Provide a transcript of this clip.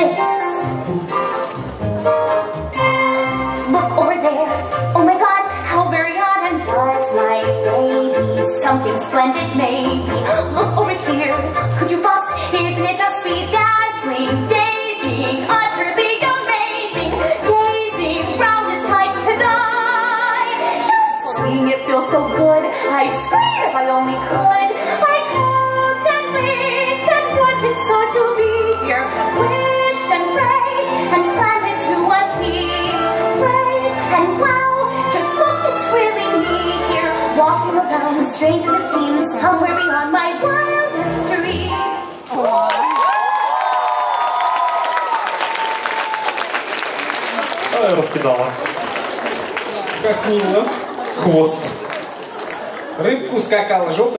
this. Look over there. Oh my God, how very odd. And what might they be? Something splendid maybe. Look over here. Could you bust? Isn't it just bedazzling, dazing, utterly amazing? Gazing round is like to die. Just seeing it feels so good. I'd scream if I only could. I'd hoped and wished and wanted so to be here. Wished and prayed and planned it to a T. Prayed and wow, just look, it's really me here. Walking around, strange as it seems, somewhere beyond my wildest dreams. Ой, раскидала. Как мило. Хвост. Рыбку скакала, жопа.